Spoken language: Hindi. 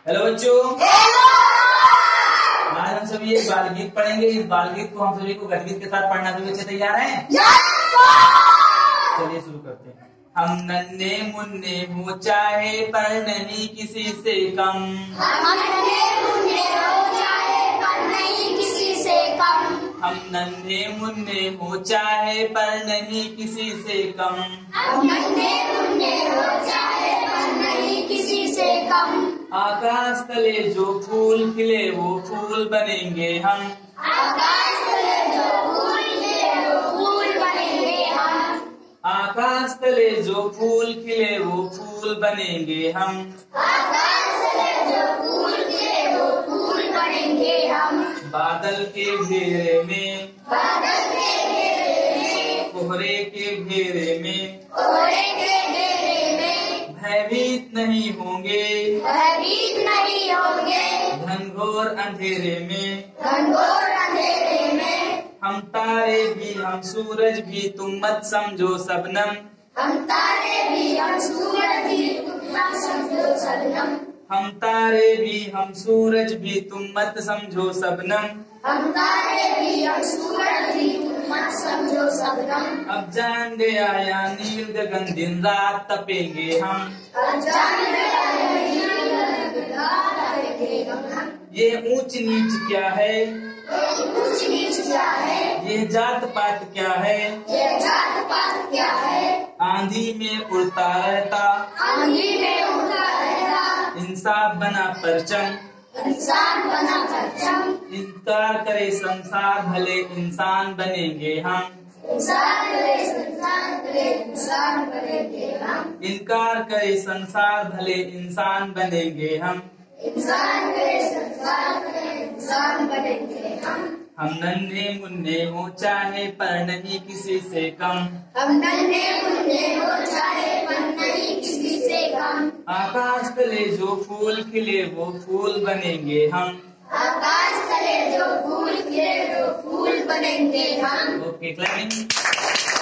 हेलो बच्चों, आज हम सभी एक बाल गीत पढ़ेंगे। इस बाल गीत को हम सभी को गीत के साथ पढ़ना सभी बच्चे तैयार हैं? चलिए शुरू करते हैं। हम नन्हे मुन्ने हो चाहे पर नहीं किसी से कम, हम नन्हे मुन्ने हो चाहे पर नहीं किसी से कम, हम नन्हे मुन्ने हो चाहे पर नहीं किसी से कम, हम नन्हे मुन्ने हो चाहे पर नहीं किसी से कम। आकाश तले जो फूल खिले वो फूल बनेंगे हम, आकाश तले जो फूल खिले वो फूल बनेंगे हम, आकाश तले जो फूल खिले वो फूल बनेंगे हम, आकाश तले जो फूल खिले वो फूल बनेंगे हम। बादल के घेरे में, बादल के घेरे में, कोहरे के घेरे में, कोहरे के घेरे में, भयभीत नहीं होंगे, भयभीत नहीं होंगे, घनघोर अंधेरे में, घनघोर अंधेरे में। हम तारे भी हम सूरज भी तुम मत समझो शबनम, हम तारे भी हम सूरज भी तुम मत समझो शबनम, हम तारे भी हम सूरज भी तुम मत समझो शबनम, हम तारे भी हम सूरज भी तुम मत समझो शबनम। अब जान गया या नील गगन दिन रात तपेंगे हम, अब जान गया हम। ये ऊंच नीच क्या है, ऊंच नीच क्या है, ये जात पात क्या है, ये जात पात क्या है, आंधी में उड़ता रहता आंधी में उड़ता रहता, इंसाफ बना परचम, इंसान बना परचम, इनकार करे संसार भले इंसान बनेंगे हम, इंसान करे संसार करे इंसान बनेंगे हम, इनकार करे संसार भले इंसान बनेंगे हम, इंसान करे संसार करे इंसान बनेंगे हम नन्हे मुन्ने हो चाहे पर नहीं किसी से कम, हम नन्हे मुन्ने हो चाहे पर नहीं किसी से कम, आकाश तले जो फूल खिले वो फूल बनेंगे हम। आकाश तले जो फूल खिले वो फूल बनेंगे हम। Okay, clapping.